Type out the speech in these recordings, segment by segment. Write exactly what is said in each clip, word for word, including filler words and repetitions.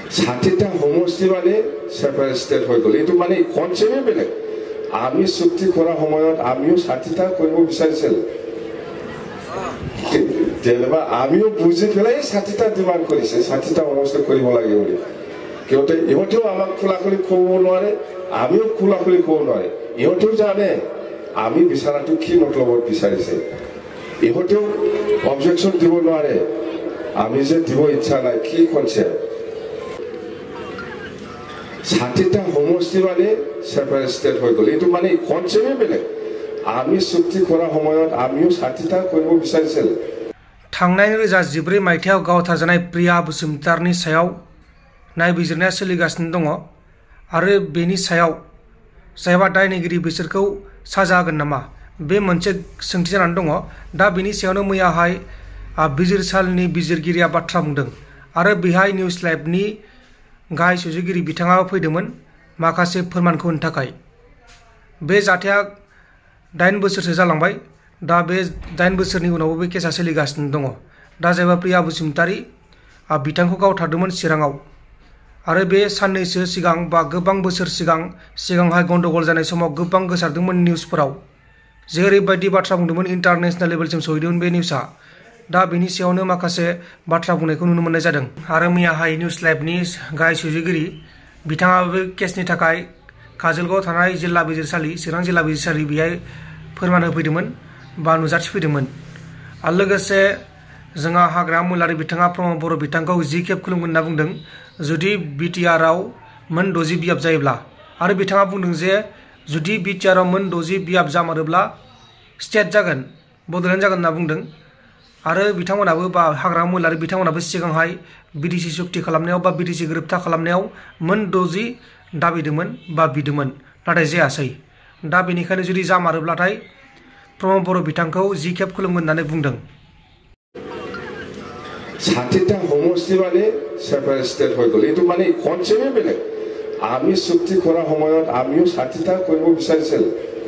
ষাঠিটা সমষ্টি মানে সেপাৰেট ষ্টেট হৈ গ'ল এইটো মানে কনচেপ্টে বেলেগ আমি চুক্তি কৰা সময়ত আমিও ষাঠিটা কৰিব বিচাৰিছিল যেনিবা আমিও বুজি পেলাই ষাঠিটা ডিমাণ্ড কৰিছে ষাঠিটা সমষ্টি কৰিব লাগে বুলি কিয়তে ইহঁতেও আমাক খোলাখুলি ক'ব নোৱাৰে আমিও খোলাখুলি ক'ব নোৱাৰে ইহঁতেও জানে আমি বিচাৰাটো কি মতলবত বিচাৰিছে ইহঁতেও অবজেকশ্যন দিব নোৱাৰে আমি যে দিব ইচ্ছা নাই কি কনচেপ্ট ষাঠিটা সমষ্টি মানে সেপাৰেট ষ্টেট হৈ গ'ল এইটো মানে কনচেপ্টে বেলেগ আমি চুক্তি কৰা সময়ত আমিও ষাঠিটা কৰিব বিচাৰিছিল थांनाय रोजा जिब्रै मायथाइयाव गावथारजानाय प्रिया बसुमतारीनि सायाव नायबिजिरनाया सोलिगासिनो दङ आरो बेनि सायाव जायबा दायनिगिरि बिसोरखौ साजा होगोन नामा बे मोनसे सोंथि जानानै दङ दा बेनि सायावनो मैयाहाय बिजिरसालिनि बिजिरगिरिया बाथ्रा बुंदों आरो बेहाय निउज लाइभनि गाहाय सुजुगिरि बिथाङाबो फैदोंमोन माखासे फोरमानखौ होनो थाखाय बे जाथाया दाइन बोसोरसो जालांबाय दा बे दाइन बोसोरनि उनावबो बे केसा सोलिगासिनो दङ दा जायबा प्रिया बसुमतारी बिथांखौ गावथारदोंमोन चिराङाव आरो बे साननैसो सिगां बा गोबां बोसोर सिगां सिगांहाय गन्डगल जानाय समाव गोबां गोसारदोंमोन निउजफोराव जे ओरैबायदि बाथ्रा बुंदोंमोन इन्टारनेशनेल लेभेलसिम सहैदोंमोन बे निउसआ दा बेनि सायावनो माखासे बाथ्रा बुंनायखौ नुनो मोननाय जादों आरो मैयाहाय निउज लाइभनि गाहाय सुजुगिरि बिथाङाबो बे केसनि थाखाय काजलगावआव थानाय जिल्ला बिजिरसालि चिरां जिल्ला बिजिरसालि बेहाय फोरमान होफैदोंमोन बा नुजाथिफैदोंमोन आरो लोगोसे जोंहा हाग्रा मुलारि बिथाङा प्रमद बर' बिथांखौ जि खेब खुलुमगोन होनना बुंदों जुदि बिटिआरआव मोन द'जि बियाब जायोब्ला आरो बिथाङा बुंदों जे जुदि बिटिआरआव मोन द'जि बियाब जामारोब्ला स्टेट जागोन बड'लेण्ड जागोन होनना बुंदों आरो बिथांमोनाबो बा हाग्रा मुलारि बिथांमोनाबो सिगांहाय बिटिसि सुक्ति खालामनायाव बा बिटिसि गोरोबथा खालामनायाव मोन द'जि दाबिदोंमोन बा बिदोंमोन नाथाय जायासै दा बेनिखायनो जुदि जामारोब्लाथाय प्रमद बर' बिथांखौ जि खेब खुलुमगोन होननानै बुंदों ষাঠিটা সমষ্টি মানে সেপাৰেট ষ্টেট হৈ গ'ল এইটো মানে কনচেপ্টে বেলেগ আমি চুক্তি কৰা সময়ত আমিও ষাঠিটা কৰিব বিচাৰিছিল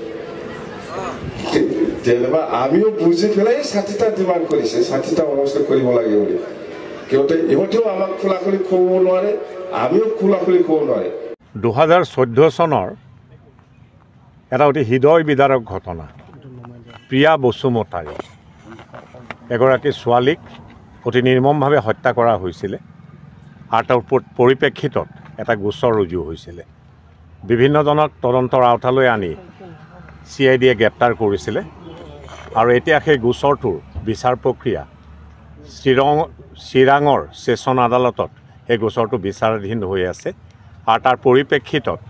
যেনিবা আমিও বুজি পেলাই ষাঠিটা ডিমাণ্ড কৰিছে ষাঠিটা সমষ্টি কৰিব লাগে বুলি কিয়তে ইহঁতেও আমাক খোলাখুলি ক'ব নোৱাৰে আমিও খোলাখুলি ক'ব নোৱাৰে দুহেজাৰ চৈধ্য চনৰ এটা অতি হৃদয় বিদাৰক ঘটনা প্ৰিয়া বসুমতাৰী এগৰাকী ছোৱালীক অতি নিৰ্মমভাৱে হত্যা কৰা হৈছিলে আৰু তাৰ পৰিপ্ৰেক্ষিতত এটা গোচৰ ৰুজু হৈছিলে বিভিন্নজনক তদন্তৰ আওতালৈ আনি চি আই ডিয়ে গ্ৰেপ্তাৰ কৰিছিলে আৰু এতিয়া সেই গোচৰটোৰ বিচাৰ প্ৰক্ৰিয়া চিৰং চিৰাঙৰ ছেছন আদালতত সেই গোচৰটো বিচাৰাধীন হৈ আছে আৰু তাৰ পৰিপ্ৰেক্ষিতত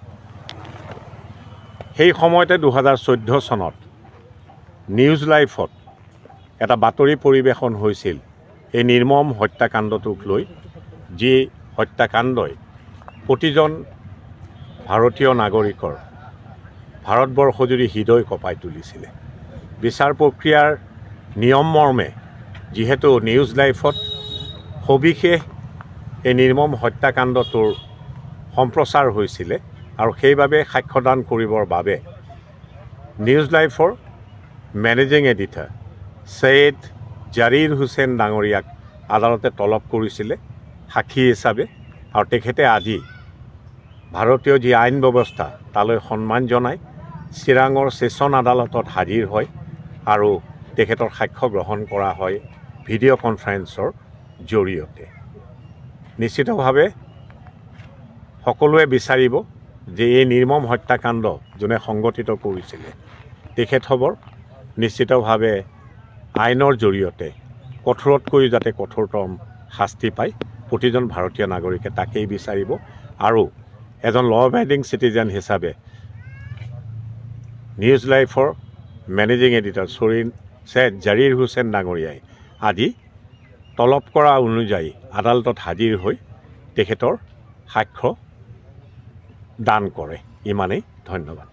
সেই সময়তে দুহেজাৰ চৈধ্য চনত নিউজ লাইভত এটা বাতৰি পৰিৱেশন হৈছিল এই নিৰ্মম হত্যাকাণ্ডটোক লৈ যি হত্যাকাণ্ডই প্ৰতিজন ভাৰতীয় নাগৰিকৰ ভাৰতবৰ্ষজুৰি হৃদয় কঁপাই তুলিছিলে বিচাৰ প্ৰক্ৰিয়াৰ নিয়ম মৰ্মে যিহেতু নিউজ লাইভত সবিশেষ এই নিৰ্মম হত্যাকাণ্ডটোৰ সম্প্ৰচাৰ হৈছিলে আৰু সেইবাবে সাক্ষ্যদান কৰিবৰ বাবে নিউজ লাইভৰ মেনেজিং এডিটৰ সৈয়দ জাৰিৰ হুছেইন ডাঙৰীয়াক আদালতে তলব কৰিছিলে সাক্ষী হিচাপে আৰু তেখেতে আজি ভাৰতীয় যি আইন ব্যৱস্থা তালৈ সন্মান জনাই চিৰাঙৰ ছেছন আদালতত হাজিৰ হয় আৰু তেখেতৰ সাক্ষ্য গ্ৰহণ কৰা হয় ভিডিঅ' কনফাৰেন্সৰ জৰিয়তে নিশ্চিতভাৱে সকলোৱে বিচাৰিব যে এই নিৰ্মম হত্যাকাণ্ড যোনে সংগঠিত কৰিছিলে তেখেতসবৰ নিশ্চিতভাৱে আইনৰ জৰিয়তে কঠোৰতকৈ যাতে কঠোৰতম শাস্তি পায় প্ৰতিজন ভাৰতীয় নাগৰিকে তাকেই বিচাৰিব আৰু এজন ল এবাইডিং চিটিজেন হিচাপে নিউজ লাইভৰ মেনেজিং এডিটৰ চৰিন সৈয়দ জাৰিৰ হুছেইন ডাঙৰীয়াই আজি তলব কৰা অনুযায়ী আদালতত হাজিৰ হৈ তেখেতৰ সাক্ষ্য দান কৰে ইমানেই ধন্যবাদ